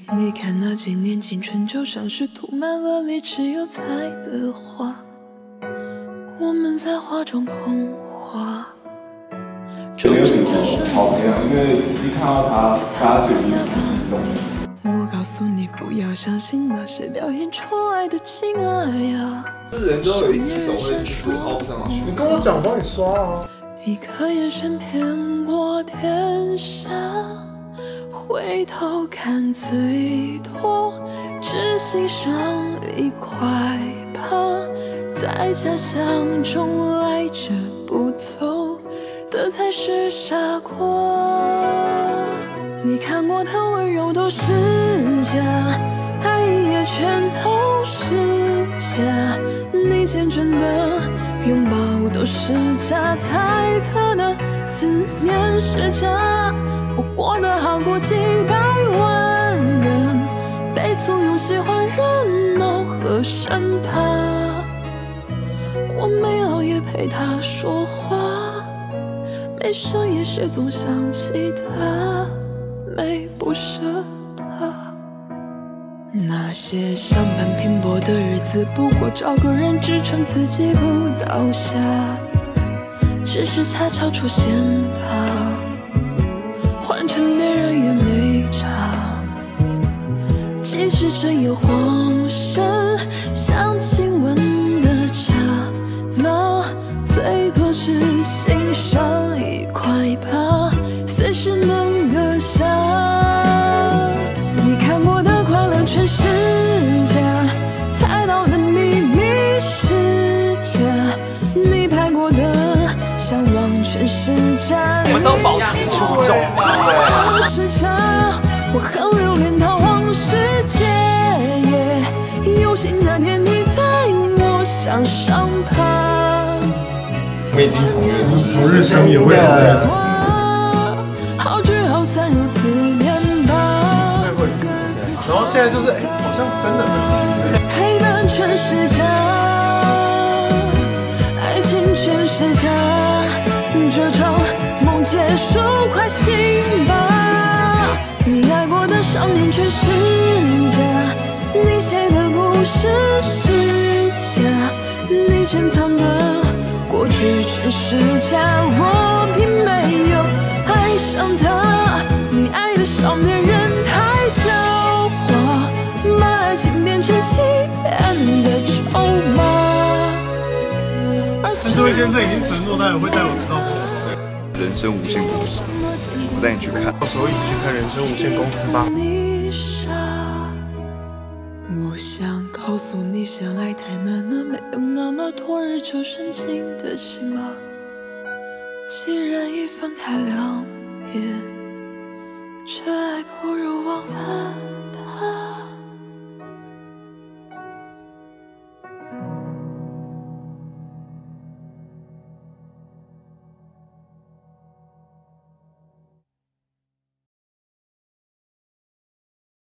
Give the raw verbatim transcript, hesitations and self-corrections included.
你看那几年青春就像是涂满了你只有彩的花，我们在花中捧花。 没有什么好朋友，因为一看到他，大家就已经心动了。 我告诉你不要相信那些表演出来的情爱呀。 是人都有一只手会就是抛上去。 你跟我讲，我帮你刷啊。 一颗眼神骗过天下，回头看最多只欣赏一块疤，在假象中爱着不走的才是傻瓜。你看过的温柔都是假，爱也全都是假，你见证的拥抱都是假，猜测的思念是假。我活得好过几百万人，被簇拥喜欢热闹和盛大。我没熬夜陪他说话，没深夜时总想起他，没不舍他。那些相伴拼搏的日子，不过找个人支撑自己不倒下，只是恰巧出现他，换成别人也没差。即使真有晃神，像亲吻的假，那最多只欣赏一块疤，随时能割下。你看过的快乐全是假，猜到的秘密是假，你拍过的向往全是假。 我们都保持初衷。 是假，我很留恋逃往世界。游戏那天你在我向上爬， 我已经同日同日生也会同日死。 好聚好散如此便罢。 然后现在就是哎，好像真的真的。 黑板全是假，爱情全是假，这场梦结束快醒吧。你爱过的少年全是假，你写的故事是假，你珍藏的过去全是假。我并没有爱上他，你爱的少年人太狡猾，把爱情变成欺骗的筹码。 但这位先生已经承诺，他也会带我知道人生无限公司，我带你去看。 到时候一起去看人生无限公司吧。 你傻，我想告诉你，相爱太难了，没有那么多日久生情的情吧。既然已分开两遍，这爱不如忘返。